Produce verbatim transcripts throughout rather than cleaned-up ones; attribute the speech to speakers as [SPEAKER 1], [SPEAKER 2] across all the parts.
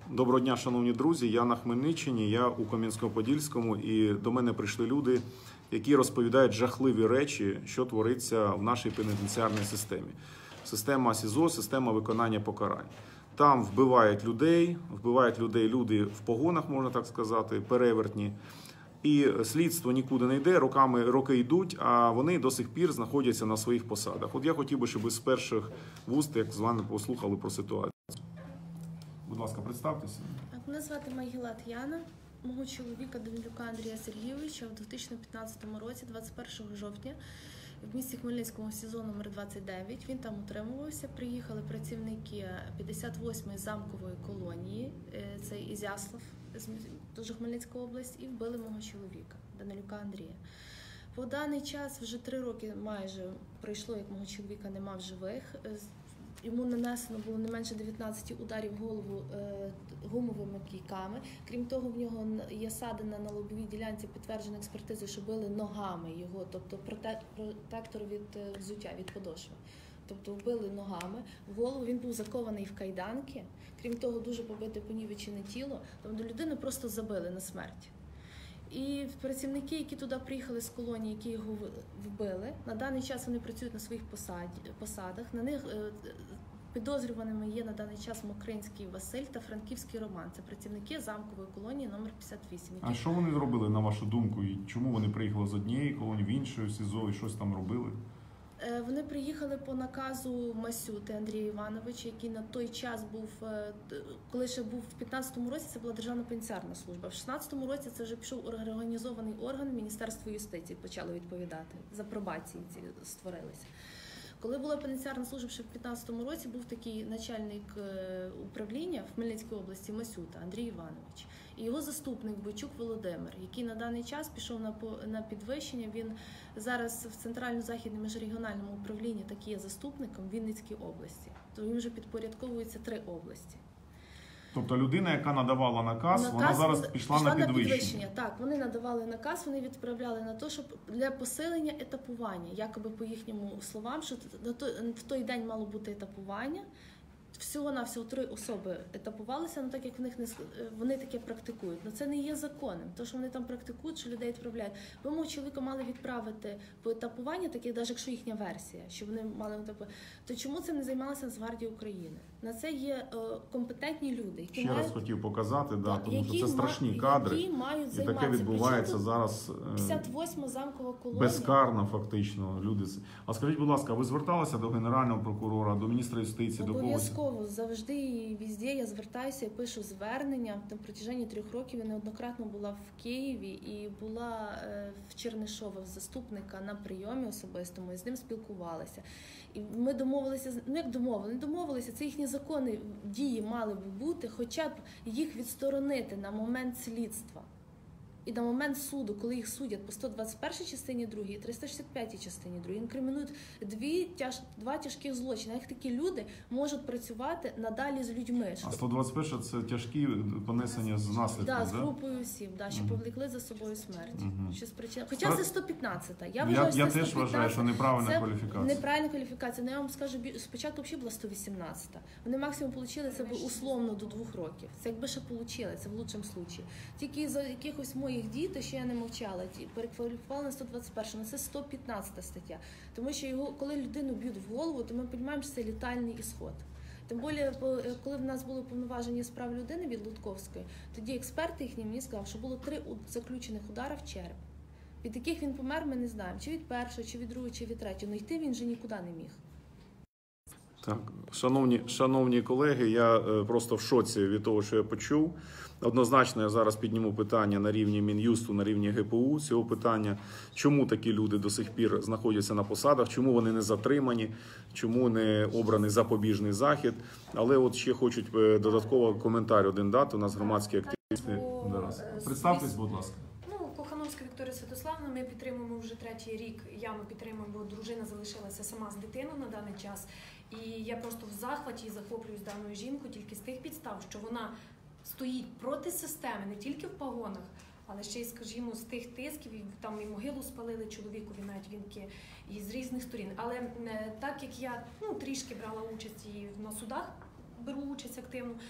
[SPEAKER 1] Доброго дня, шановні друзі. Я на Хмельниччині, я у Кам'янському-Подільському, і до мене прийшли люди, які розповідають жахливі речі, що твориться в нашій пенітенціарній системі. Система СІЗО, система виконання покарань. Там вбивають людей, вбивають людей люди в погонах, можна так сказати, перевертні. І слідство нікуди не йде, роками, роки йдуть, а вони до сих пір знаходяться на своїх посадах. От я хотів би, щоб ви з перших вуст, як з вами, послухали про ситуацію. Будь ласка, представтеся.
[SPEAKER 2] Мене звати Майгілат Яна, мого чоловіка Данилюка Андрія Сергійовича у дві тисячі п'ятнадцятому році, двадцять першого жовтня, в місті Хмельницькому СІЗО номер двадцять дев'ять. Він там утримувався. Приїхали працівники п'ятдесят восьмої замкової колонії, це Ізяслав, дуже Хмельницька область, і вбили мого чоловіка Данилюка Андрія. По даний час вже три роки майже пройшло, як мого чоловіка нема в живих. Йому нанесено було не менше дев'ятнадцять ударів в голову е, гумовими кійками. Крім того, в нього є садина на лобовій ділянці, підтверджена експертизою, що били ногами його, тобто протектор від е, взуття, від подошви. Тобто вбили ногами в голову, він був закований в кайданки. Крім того, дуже побите понівечене тіло, тобто людину просто забили на смерть. І працівники, які туди приїхали з колонії, які його вбили, на даний час вони працюють на своїх посадах. На них підозрюваними є на даний час Мокринський Василь та Франківський Роман. Це працівники замкової колонії номер п'ятдесят вісім. Які...
[SPEAKER 1] А що вони зробили, на вашу думку? І чому вони приїхали з однієї колонії в іншу СІЗО і щось там робили?
[SPEAKER 2] Вони приїхали по наказу Масюти Андрія Івановича, який на той час був, коли ще був в п'ятнадцятому році, це була Державна пенітенціарна служба. В шістнадцятому році це вже пішов організований орган Міністерства юстиції, почало відповідати, за пробації ці створилися. Коли була пенітенціарна служба ще в п'ятнадцятому році, був такий начальник управління в Хмельницькій області Масюта Андрій Іванович. І його заступник Бойчук Володимир, який на даний час пішов на, на підвищення. Він зараз в Центрально-Західному міжрегіональному управлінні так є заступником в Вінницькій області. То він вже підпорядковується три області.
[SPEAKER 1] Тобто людина, яка надавала наказ, наказ вона зараз пішла,
[SPEAKER 2] пішла
[SPEAKER 1] на підвищення.
[SPEAKER 2] на підвищення. Так, вони надавали наказ, вони відправляли на те, щоб для посилення етапування, якоби по їхньому словам, що в той день мало бути етапування. Всього-навсього три особи етапувалися, але так як в них не, вони таке практикують. Але це не є законним, то, що вони там практикують, що людей відправляють. Ви мого чоловіка мали відправити по етапуванню, таке, навіть якщо їхня версія, що вони мали етапувати, то чому цим не займалася Нацгвардія України? На це є е, компетентні люди, які
[SPEAKER 1] Ще
[SPEAKER 2] мають...
[SPEAKER 1] раз хотів показати, да,
[SPEAKER 2] так,
[SPEAKER 1] тому що це страшні кадри,
[SPEAKER 2] які мають
[SPEAKER 1] і таке відбувається зараз
[SPEAKER 2] п'ятдесят восьма замкова колонія.
[SPEAKER 1] Безкарно фактично. Люди. А скажіть, будь ласка, ви зверталися до Генерального прокурора, до міністра юстиції, до когось?
[SPEAKER 2] Завжди і везде я звертаюся, я пишу звернення. Там протягом трьох років я неоднократно була в Києві і була в Чернишова, в заступника на прийомі особистому, і з ним спілкувалася. І ми домовилися, ну як домовилися, не домовилися, це їхні закони, дії мали б бути, хоча б їх відсторонити на момент слідства. І на момент суду, коли їх судять по сто двадцять першій частині другій і триста шістдесят п'ятій частині другій, інкримінують дві, тяж, два тяжких злочини. Як такі люди можуть працювати надалі з людьми?
[SPEAKER 1] А сто двадцять перша – це тяжкі понесення з наслідків,
[SPEAKER 2] да,
[SPEAKER 1] так?
[SPEAKER 2] з групою осіб, да, що uh-huh. повлекли за собою смерть.
[SPEAKER 1] Uh-huh.
[SPEAKER 2] Що спричина... Хоча Про... це сто п'ятнадцята. Я,
[SPEAKER 1] я, я теж вважаю, що неправильна
[SPEAKER 2] це
[SPEAKER 1] кваліфікація.
[SPEAKER 2] Неправильна кваліфікація. Ну, я вам скажу, спочатку взагалі була сто вісімнадцята. Вони максимум отримали це условно до двох років. Це якби ще отримали, це в лучшому випадку. Тільки за якихось моїх дій, то ще я не мовчала, перекваліфікували на сто двадцять першу, на це сто п'ятнадцята стаття. Тому що його, коли людину б'ють в голову, то ми розуміємо, що це летальний ісход. Тим більше, коли в нас було повноваження справ людини від Лутковської, тоді експерти їхні мені сказали, що було три заключених удари в череп. Від яких він помер, ми не знаємо. Чи від першого, чи від другого, чи від третього. Ну йти він вже нікуди не міг.
[SPEAKER 1] Так, шановні, шановні колеги, я е, просто в шоці від того, що я почув. Однозначно, я зараз підніму питання на рівні Мін'юсту, на рівні ге пе у цього питання. Чому такі люди до сих пір знаходяться на посадах, чому вони не затримані, чому не обраний запобіжний захід. Але от ще хочуть додатково коментар один дати, у нас громадські активісти. Представтесь, будь ласка.
[SPEAKER 3] Кохановська Вікторія Святославівна, ми підтримуємо вже третій рік, Яну підтримуємо, бо дружина залишилася сама з дитиною на даний час. І я просто в захваті і захоплююсь даною жінкою тільки з тих підстав, що вона стоїть проти системи, не тільки в погонах, але ще й, скажімо, з тих тисків, там і могилу спалили чоловікові, навіть вінки, і з різних сторін. Але так як я ну, трішки брала участь і на судах, беру участь активно,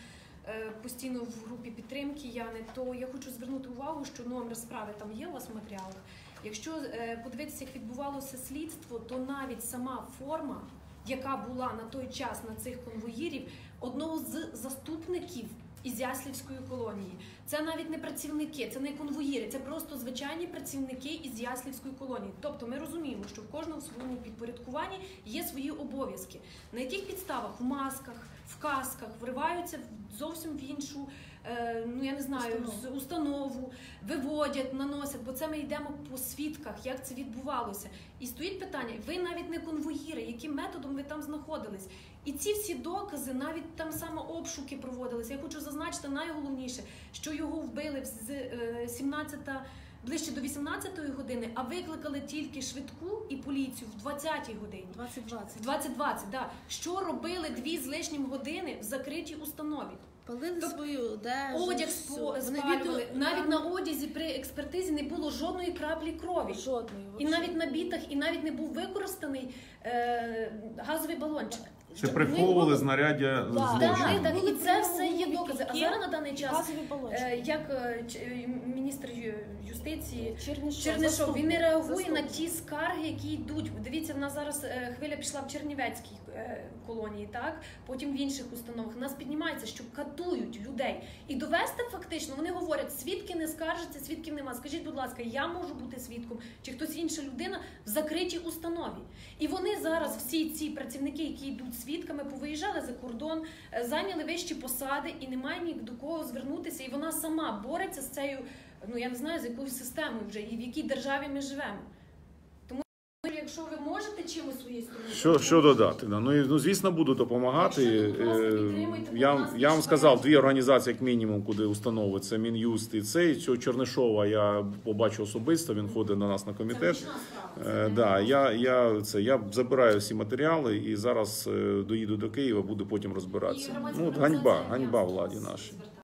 [SPEAKER 3] е, постійно в групі підтримки Яни, то я хочу звернути увагу, що номер справи там є у вас в матеріалах. Якщо е, подивитися, як відбувалося слідство, то навіть сама форма, яка була на той час на цих конвоїрів, одного з заступників із Яслівської колонії. Це навіть не працівники, це не конвоїри, це просто звичайні працівники із Яслівської колонії. Тобто ми розуміємо, що в кожному в своєму підпорядкуванні є свої обов'язки. На яких підставах в масках, в касках вриваються зовсім в іншу, е, ну я не знаю,
[SPEAKER 2] Установу.
[SPEAKER 3] установу, виводять, наносять, бо це ми йдемо по свідках, як це відбувалося. І стоїть питання, ви навіть не конвоїри, яким методом ви там знаходились. І ці всі докази, навіть там саме обшуки проводилися. Я хочу зазначити найголовніше, що його вбили з е, сімнадцятої, ближче до вісімнадцятої години, а викликали тільки швидку і поліцію в двадцятій годині.
[SPEAKER 2] двадцять двадцять.
[SPEAKER 3] В двадцять двадцять, да. Що робили дві з лишнім години в закритій установі?
[SPEAKER 2] Палили
[SPEAKER 3] Тобто
[SPEAKER 2] свою одежу.
[SPEAKER 3] Одяг
[SPEAKER 2] все.
[SPEAKER 3] спо-
[SPEAKER 2] Вони
[SPEAKER 3] спалювали.
[SPEAKER 2] відео-
[SPEAKER 3] Навіть на одязі при експертизі не було жодної краплі крові.
[SPEAKER 2] Жодної.
[SPEAKER 3] І навіть на бітах, і навіть не був використаний е, газовий балончик.
[SPEAKER 1] Чи приховували знаряддя
[SPEAKER 2] Да,
[SPEAKER 1] злочину?
[SPEAKER 3] Так, так,
[SPEAKER 2] Були
[SPEAKER 3] і це
[SPEAKER 2] прямо
[SPEAKER 3] все є
[SPEAKER 2] великі
[SPEAKER 3] докази. А
[SPEAKER 2] кільки
[SPEAKER 3] зараз на даний час,
[SPEAKER 2] газові балончики.
[SPEAKER 3] е, як е, ч- е, міністр ю- юстиції
[SPEAKER 2] Чернишов,
[SPEAKER 3] Чернишов, він не реагує на
[SPEAKER 2] заступник.
[SPEAKER 3] ті скарги, які йдуть. Дивіться, в нас зараз е, хвиля пішла в Чернівецькій е, колонії, так? Потім в інших установах. У нас піднімається, що катують людей. І довести фактично, вони говорять, свідки не скаржаться, свідків нема. Скажіть, будь ласка, я можу бути свідком, чи хтось інша людина в закритій установі. І вони зараз, всі ці працівники, які йдуть свідками, повиїжджали за кордон, е, зайняли вищі посади, і немає ні до кого звернутися. І вона сама бореться з цією, ну я не знаю, з якоюсь системою вже, і в якій державі ми живемо. Тому, якщо ви можете чимось своєї сторони...
[SPEAKER 1] Що,
[SPEAKER 3] то
[SPEAKER 1] що додати? Да. Ну, і, ну, звісно, буду допомагати.
[SPEAKER 3] Якщо ви, будь ласка,
[SPEAKER 1] Е,
[SPEAKER 3] підтримуйте, будь
[SPEAKER 1] Я,
[SPEAKER 3] ласка,
[SPEAKER 1] я вам
[SPEAKER 3] що
[SPEAKER 1] сказав,
[SPEAKER 3] ви-
[SPEAKER 1] дві організації, як мінімум, куди установи. Це Мін'юст і цей. Цього Чернишова я побачив особисто, він ходить на нас на
[SPEAKER 3] Це
[SPEAKER 1] комітет.
[SPEAKER 3] гучна справа.
[SPEAKER 1] Е,
[SPEAKER 3] Це
[SPEAKER 1] да,
[SPEAKER 3] не
[SPEAKER 1] я, я, це, я забираю всі матеріали і зараз е, доїду до Києва, буду потім розбиратися.
[SPEAKER 3] І громадська
[SPEAKER 1] Ну, от
[SPEAKER 3] організація
[SPEAKER 1] ганьба,
[SPEAKER 3] «Альянс»
[SPEAKER 1] ганьба
[SPEAKER 3] до
[SPEAKER 1] владі
[SPEAKER 3] вас
[SPEAKER 1] нашій.
[SPEAKER 3] звертається.